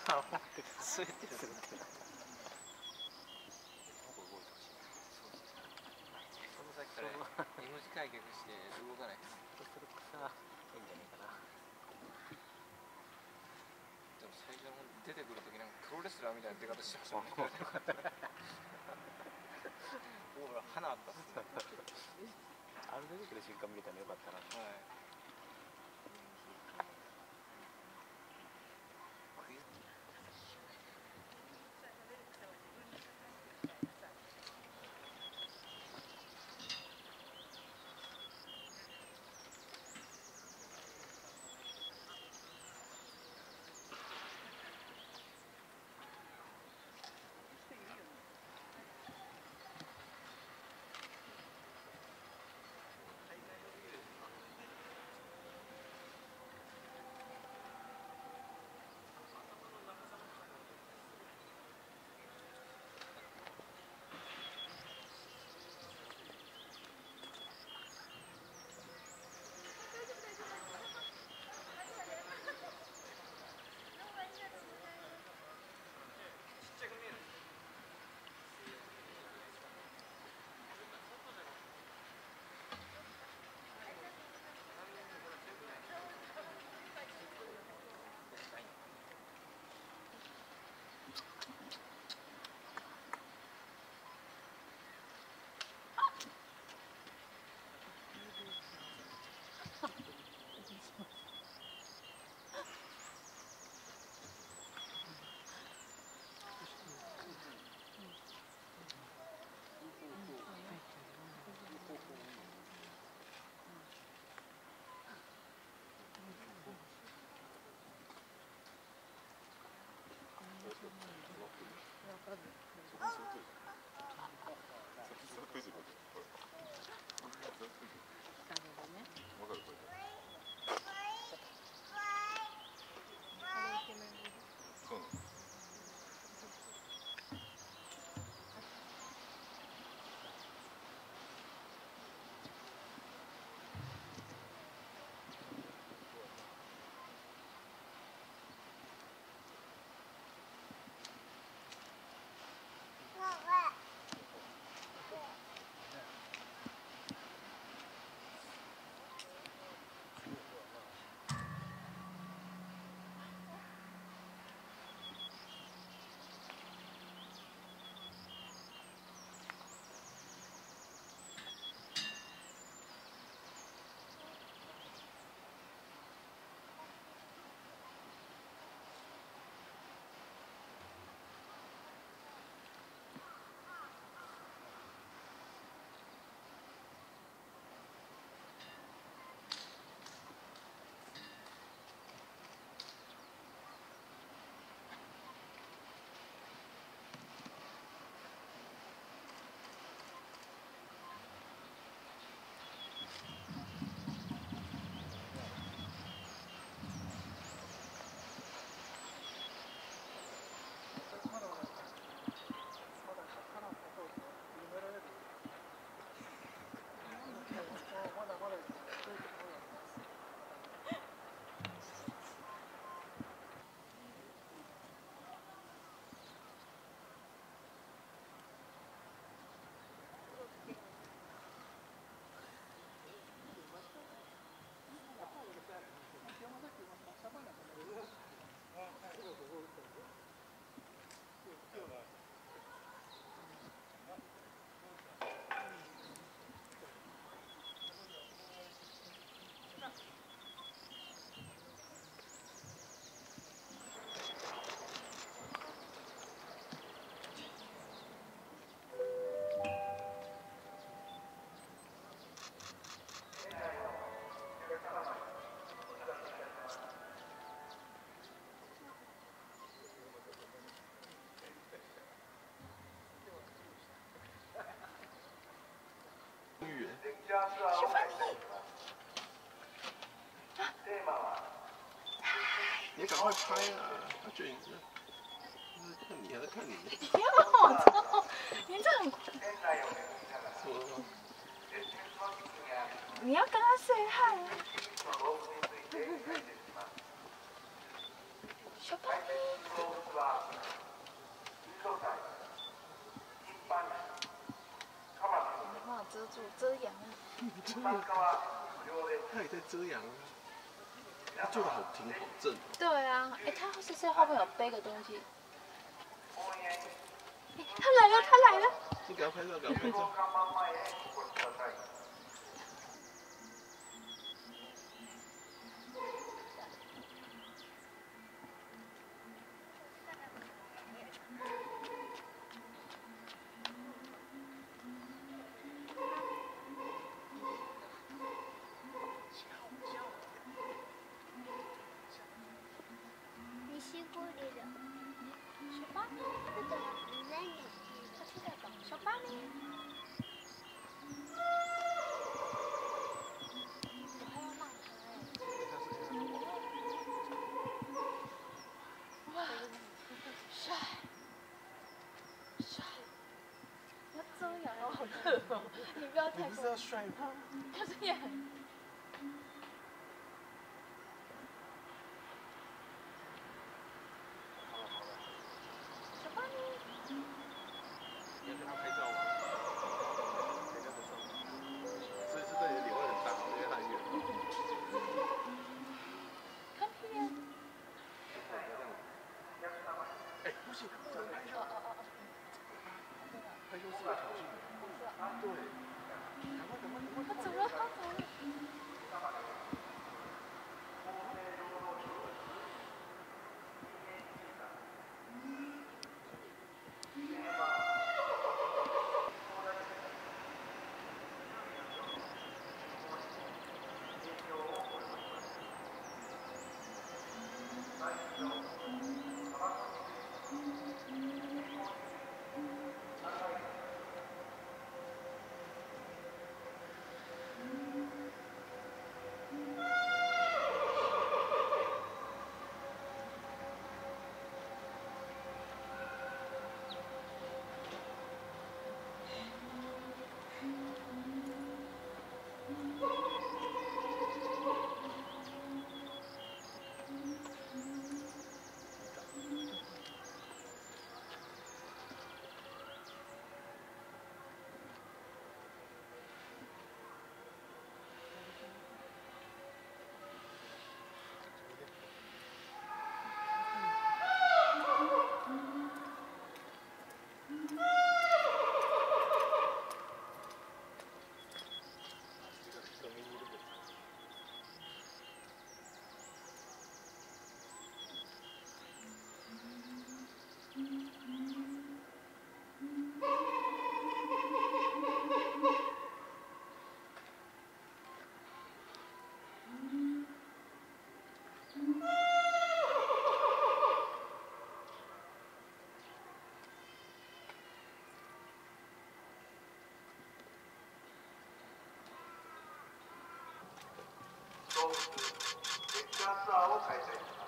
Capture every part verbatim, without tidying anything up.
あ、ほんと滑ってる。その先から M 字開脚して動かないです。そうするとさ、いいんじゃないかな。でも最初の出てくるときなんかプロレスラーみたいな出方してましたもんね。オーラ花あったっすね。あれ出てくる瞬間見れたらよかったな。はい。 你赶快拍啊！他卷子，他在看你，还在看你。 你要我操！你这很……你要跟他 say hi 啊！小巴。 他也在遮阳啊，他做的好挺好正哦。 对啊，哎，他是不是后面有背个东西？哎，他来了，他来了！ 你给他拍照，给他拍照。 西堀で。 小巴呢？他听得懂。小巴呢？我还要骂他哎。哇，帅，帅！要遮阳哦，好热哦！你不要太过。 你不是要帅吗？ 可是也很。 要跟他拍照吗？谁跟得上？所以是对你的脸会很大，因为他很远。 看片。 哎，不行，这样拍哦哦哦哦。 拍就是有挑衅的。对。赶快赶快赶快！ 他走了，他走了。 レクチャーツアーを開催します。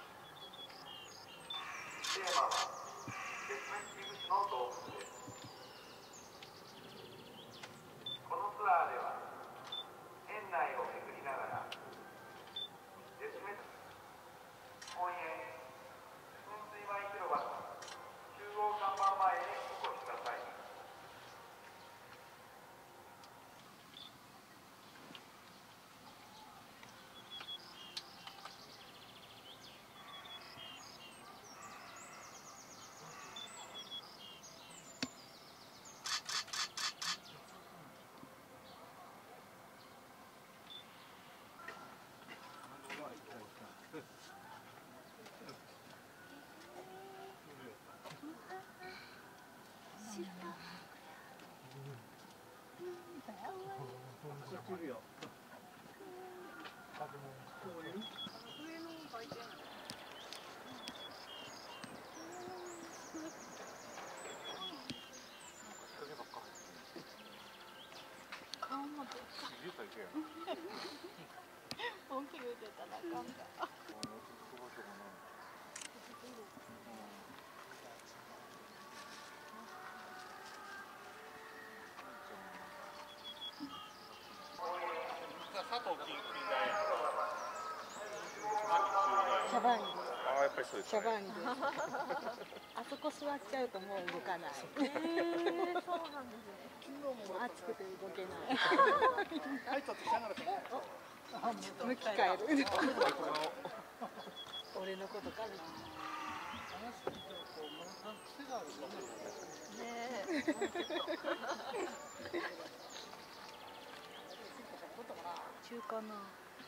テーマは絶滅危惧種の動物です。このツアーでは園内を巡りながら絶滅公園噴水前広場の中央看板前へお越しください。 顔もでかい。大きく出たらあかんか。 佐藤近近代や。 サバン。 ああやっぱりそうですね。 茶番であそこ座っちゃうともう動かない。 えー、そうなんですね。 もう暑くて動けない。 はい、ちょっとしながら向き変える。俺のことかな。 ねえ。 中かな。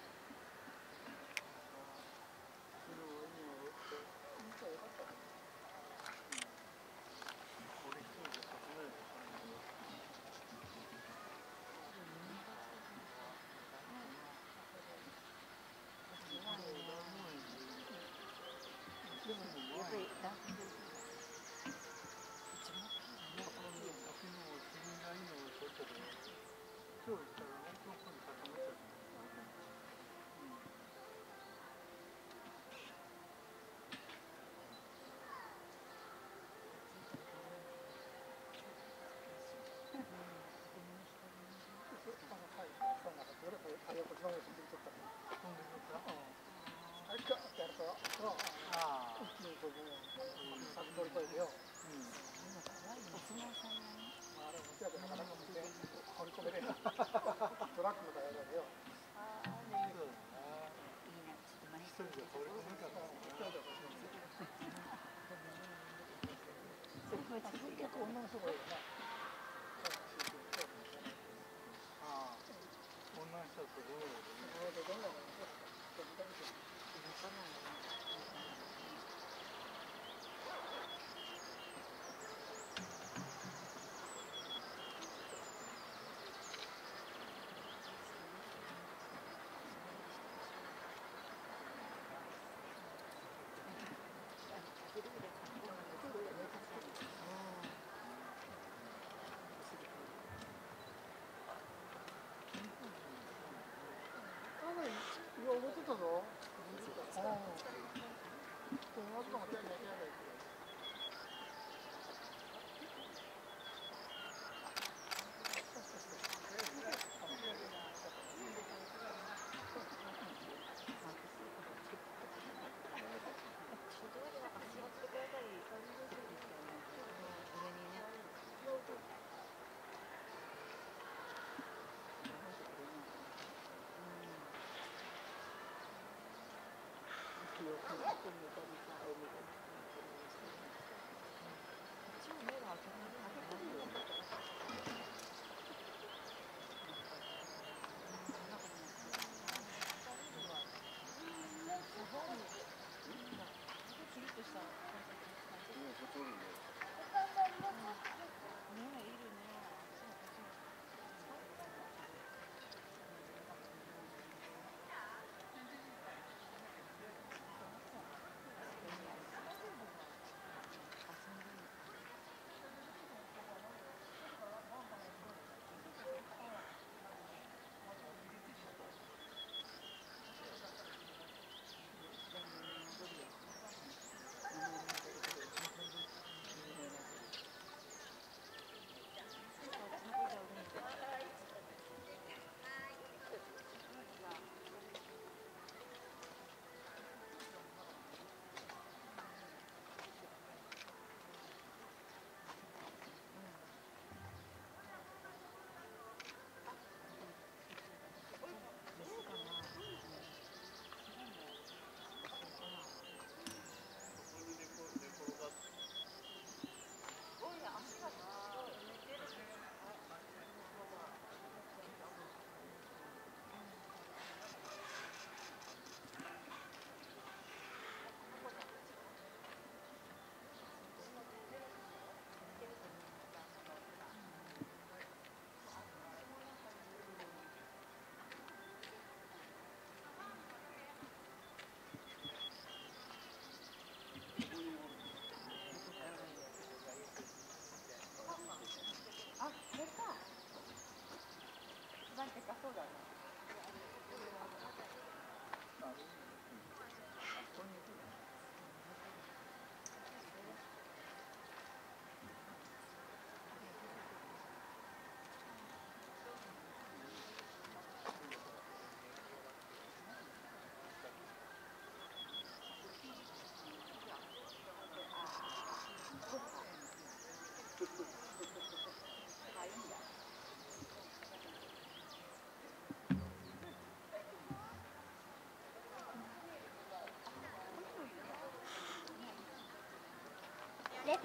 思ってたぞ。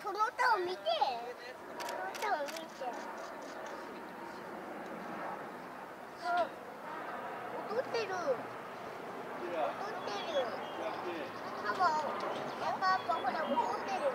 その歌を見て。その歌を見て。踊ってる。踊ってる。パパ、パパ、ほら、踊ってる。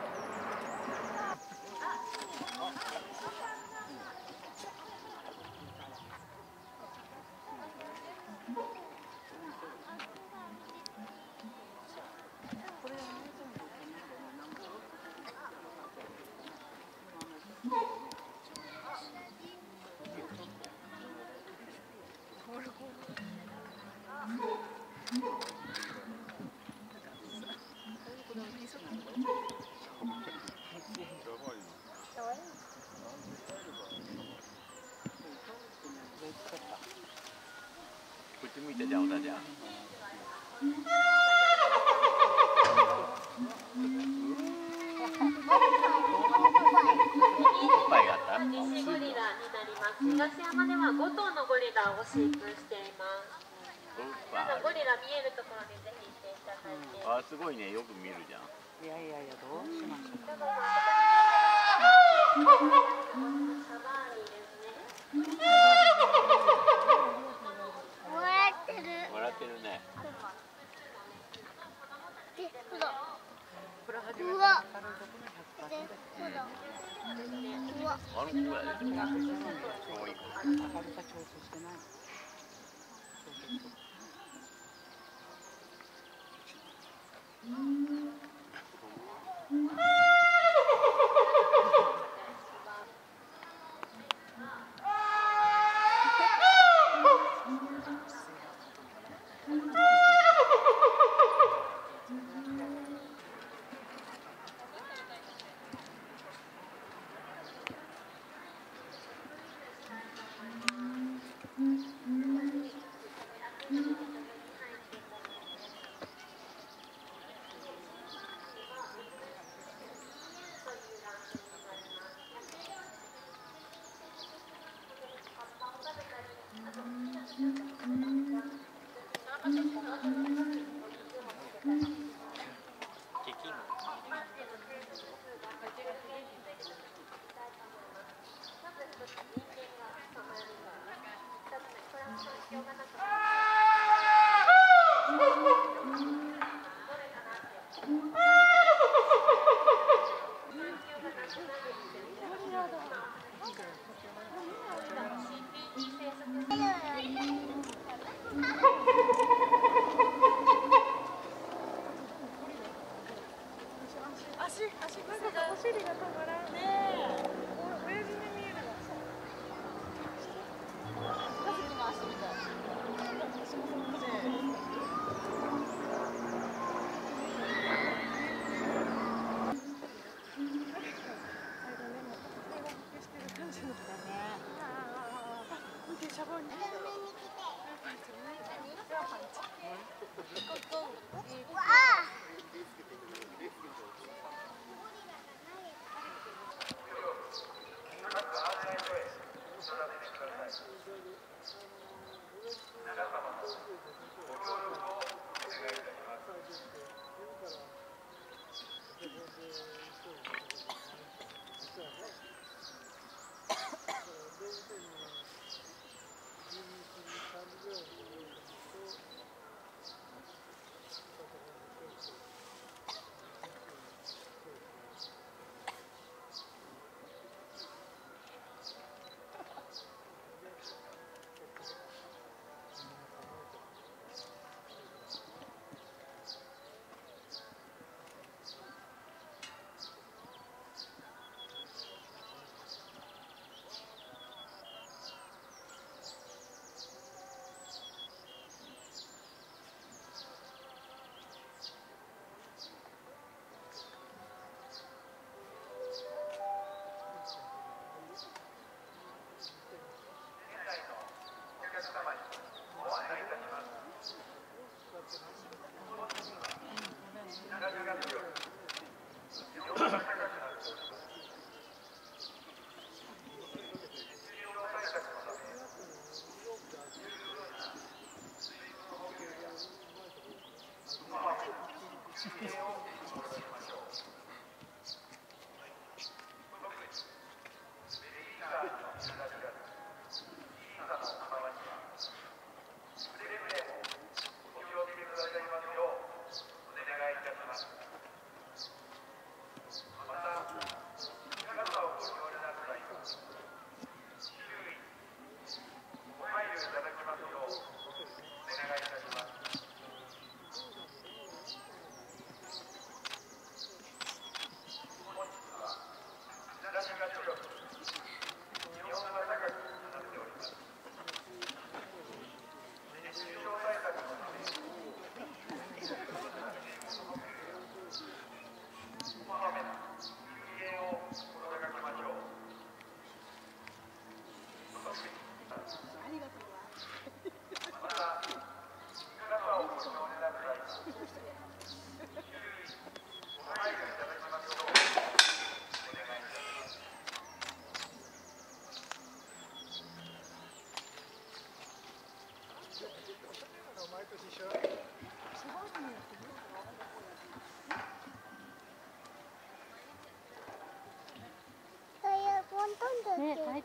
こっち向いてじゃん、おたちゃん。 西ゴリラになります。東山ではご頭のゴリラを飼育しています。ゴリラ見えるところにぜひ行っていただいて。 あ、すごいね、よく見るじゃん。 いやいやいや、どうしましょう。 シャバーニですね。 笑ってる。 笑ってるね。 で、ほら。うわ。で、ほら。うわ。 あの子やで、でも。可愛い子。 明るさ調整してない。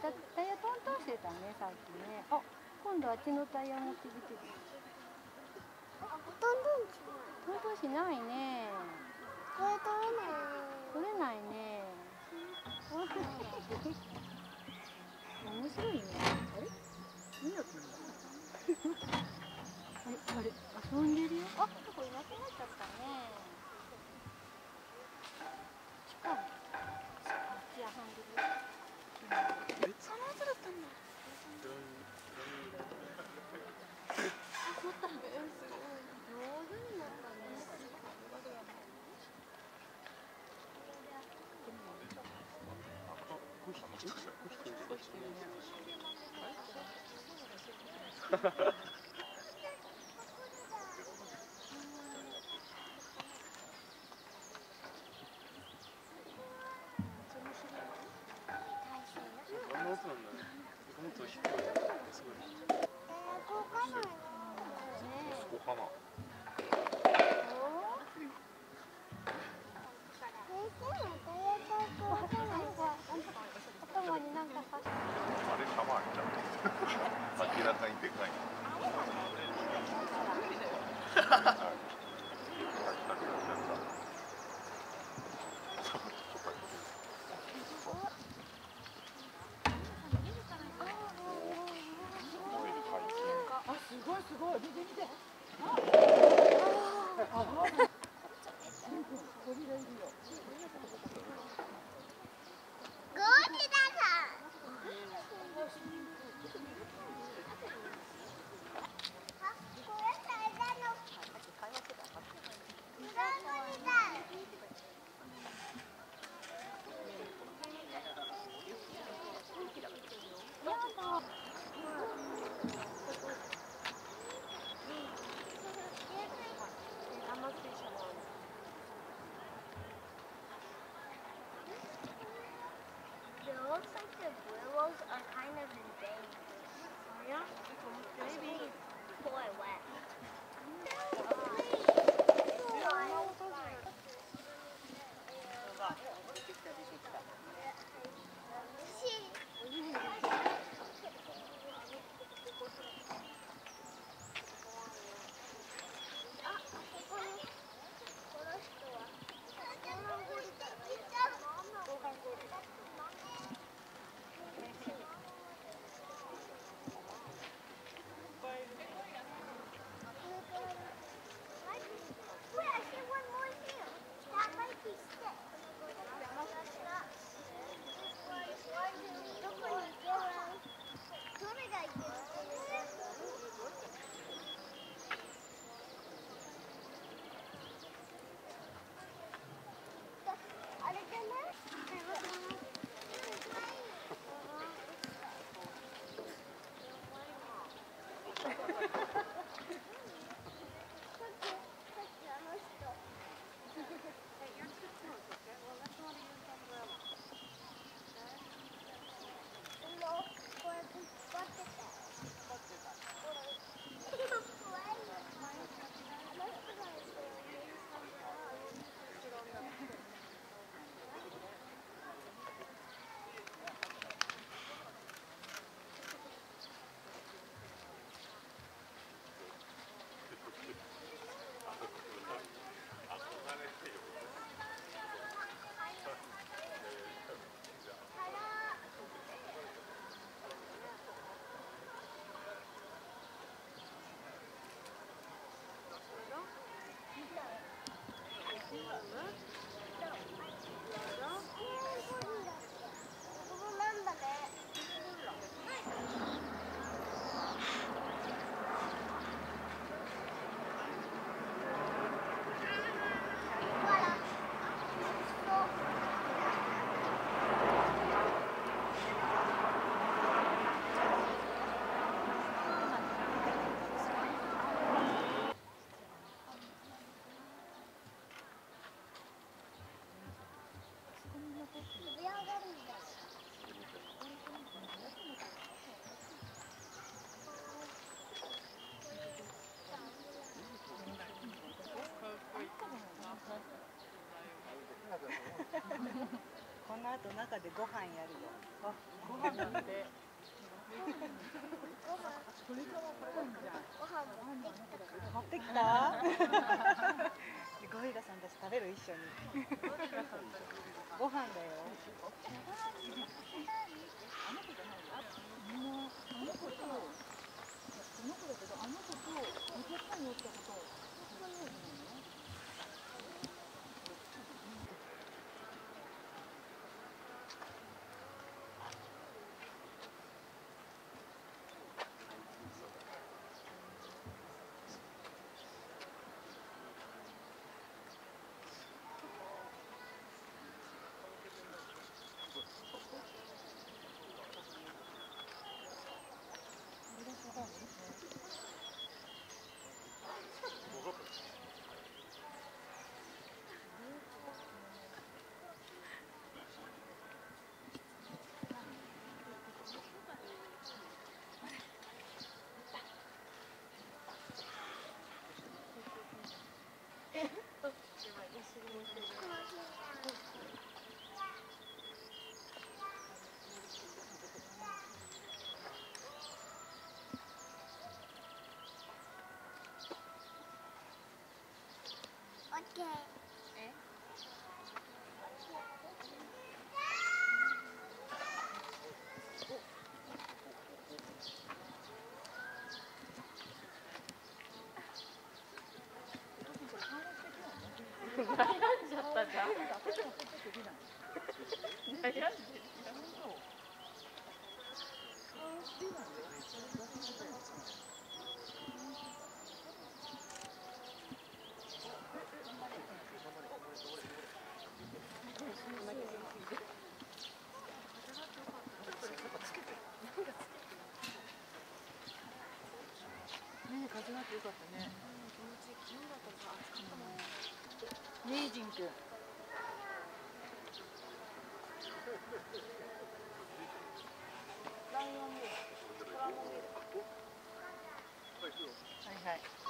タタイヤトントンしてたね、さっきね。あ、今度あっちのタイヤ持ってきてる。 トントンしない。 トントンしないね。 これ取れないね。 取れないね。面白いね。あれ？何やってんだ。あれ、あれ、遊んでるよ。 あ、ここいなくなっちゃったね。 近い。こっち遊んでるよ。 そのやつだったんだ。 怒ったの。 上手になったね。 何の音なんだね。もっと低い。すごい。 えー、動かないの。 お花。 頭になんかさ。 あれ玉あれじゃん。明らかにでかい。 あ、すごいすごい。見て見て。ゴリラいるよ。 ゴリラだ。あ、これサイダーの。ゴリラ。It looks like the willows are kind of in danger. Oh yeah? Maybe. Boy, wet. Wait, I see one more here. That might be stick. この後中でご飯やるよ。あ、ご飯だって。これからこれじゃん。持ってきた？ゴリラさんたち食べる一緒に。ご飯だよ。あの子じゃないよ。みんなあの子とこの子だけどあの子とお客さんにおったこと。そういうのね。 Okay. 悩んじゃったじゃん。悩んでる。ねえ、風があってよかったね。気持ちいい。昨日だったらさ、暑かったもんね。ねえ、ジンくん。ライオン見る。トラも見る。はいはい。